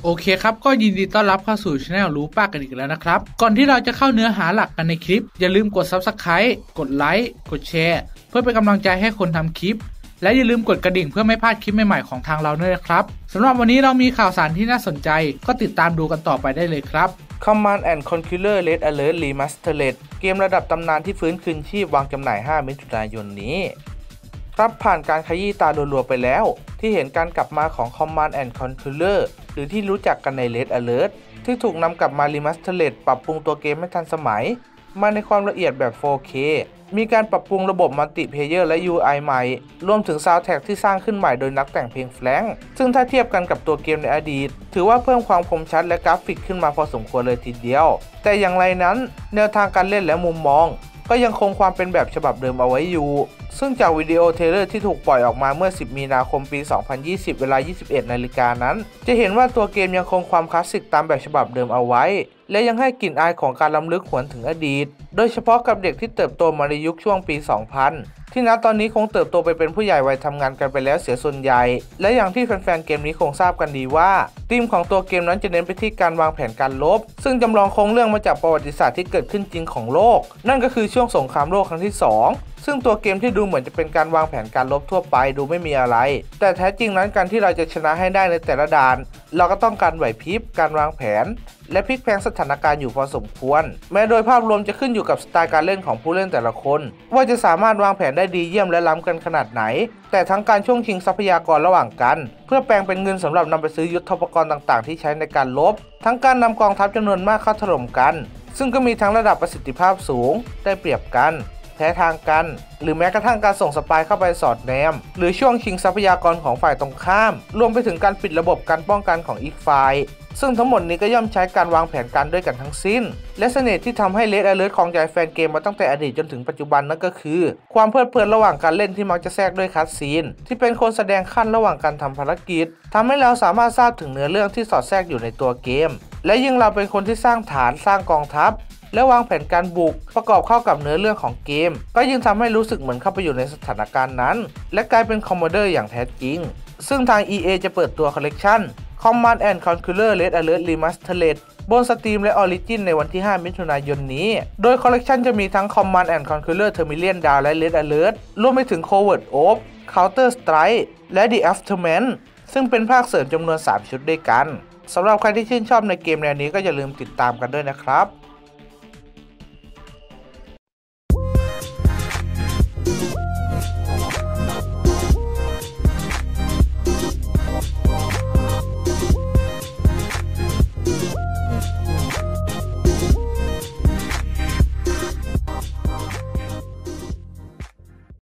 โอเคครับก็ยินดีต้อนรับเข้าสู่ช anel รู้ป้ากันอีกแล้วนะครับก่อนที่เราจะเข้าเนื้อหาหลักกันในคลิปอย่าลืมกด Subscribe กดไลค์กดแชร์เพื่อเป็นกำลังใจให้คนทำคลิปและอย่าลืมกดกระดิ่งเพื่อไม่พลาดคลิปใหม่ๆของทางเราด้วยนะครับสำหรับวันนี้เรามีข่าวสารที่น่าสนใจก็ติดตามดูกันต่อไปได้เลยครับ Command & Conquer Red Alert Remastered เกมระดับตำนานที่ฟื้นคืนชีพวางจำหน่าย 5 มิถุนายนนี้ครับผ่านการขยี้ตารัวๆไปแล้วที่เห็นการกลับมาของ Command & Conquer หรือที่รู้จักกันใน Red Alert ที่ถูกนำกลับมา Remastered ปรับปรุงตัวเกมให้ทันสมัยมาในความละเอียดแบบ 4K มีการปรับปรุงระบบมัลติเพลเยอร์และ UI ใหม่รวมถึงซาวด์แทร็กที่สร้างขึ้นใหม่โดยนักแต่งเพลงแฟรงค์ซึ่งถ้าเทียบกันกับตัวเกมในอดีตถือว่าเพิ่มความคมชัดและกราฟิกขึ้นมาพอสมควรเลยทีเดียวแต่อย่างไรนั้นแนวทางการเล่นและมุมมองก็ยังคงความเป็นแบบฉบับเดิมเอาไว้อยู่ซึ่งจากวิดีโอเทรลเลอร์ที่ถูกปล่อยออกมาเมื่อ 10 มีนาคม ปี 2020 เวลา 21 นาฬิกานั้นจะเห็นว่าตัวเกมยังคงความคลาสสิกตามแบบฉบับเดิมเอาไว้และยังให้กลิ่นอายของการล้ำลึกหวนถึงอดีตโดยเฉพาะกับเด็กที่เติบโตมาในยุคช่วงปี 2000 ที่ณตอนนี้คงเติบโตไปเป็นผู้ใหญ่วัยทำงานกันไปแล้วเสียส่วนใหญ่และอย่างที่แฟนๆเกมนี้คงทราบกันดีว่าธีมของตัวเกมนั้นจะเน้นไปที่การวางแผนการรบซึ่งจำลองโครงเรื่องมาจากประวัติศาสตร์ที่เกิดขึ้นจริงของโลกนั่นก็คือช่วงสงครามโลกครั้งที่ 2ซึ่งตัวเกมที่ดูเหมือนจะเป็นการวางแผนการรบทั่วไปดูไม่มีอะไรแต่แท้จริงนั้นการที่เราจะชนะให้ได้ในแต่ละด่านเราก็ต้องการไหวพริบการวางแผนและพลิกแพลงสถานการณ์อยู่พอสมควรแม้โดยภาพรวมจะขึ้นอยู่กับสไตล์การเล่นของผู้เล่นแต่ละคนว่าจะสามารถวางแผนได้ดีเยี่ยมและล้ำกันขนาดไหนแต่ทั้งการช่วงชิงทรัพยากรระหว่างกันเพื่อแปลงเป็นเงินสำหรับนำไปซื้อยุทโธปกรณ์ต่างๆที่ใช้ในการรบทั้งการนำกองทัพจำนวนมากเข้าถล่มกันซึ่งก็มีทั้งระดับประสิทธิภาพสูงได้เปรียบกันแพ้ทางกันหรือแม้กระทั่งการส่งสปายเข้าไปสอดแนมหรือช่วงชิงทรัพยากรของฝ่ายตรงข้ามรวมไปถึงการปิดระบบการป้องกันของอีกฝ่ายซึ่งทั้งหมดนี้ก็ย่อมใช้การวางแผนการด้วยกันทั้งสิ้นและเสน่ห์ที่ทำให้ Red Alert ครองใจแฟนเกมมาตั้งแต่อดีตจนถึงปัจจุบันนั่นก็คือความเพลิดเพลินระหว่างการเล่นที่มักจะแทรกด้วยคัตซีนที่เป็นคนแสดงขั้นระหว่างการทำภารกิจทำให้เราสามารถทราบถึงเนื้อเรื่องที่สอดแทรกอยู่ในตัวเกมและยิ่งเราเป็นคนที่สร้างฐานสร้างกองทัพและวางแผนการบุกประกอบเข้ากับเนื้อเรื่องของเกมก็ยิ่งทำให้รู้สึกเหมือนเข้าไปอยู่ในสถานการณ์นั้นและกลายเป็นคอมโมเดอร์อย่างแท้จริงซึ่งทาง EA จะเปิดตัวคอลเลกชัน Command & Conquer Red Alert Remastered บน Steam และ Origin ในวันที่ 5 มิถุนายนนี้โดยคอลเลกชันจะมีทั้ง Command & Conquer Termillion Dawn และ Red Alert รวมไปถึง Covert Ops Counter Strike และ The Aftermath ซึ่งเป็นภาคเสริมจำนวน 3 ชุดด้วยกันสำหรับใครที่ชื่นชอบในเกมแนวนี้ก็อย่าลืมติดตามกันด้วยนะครับ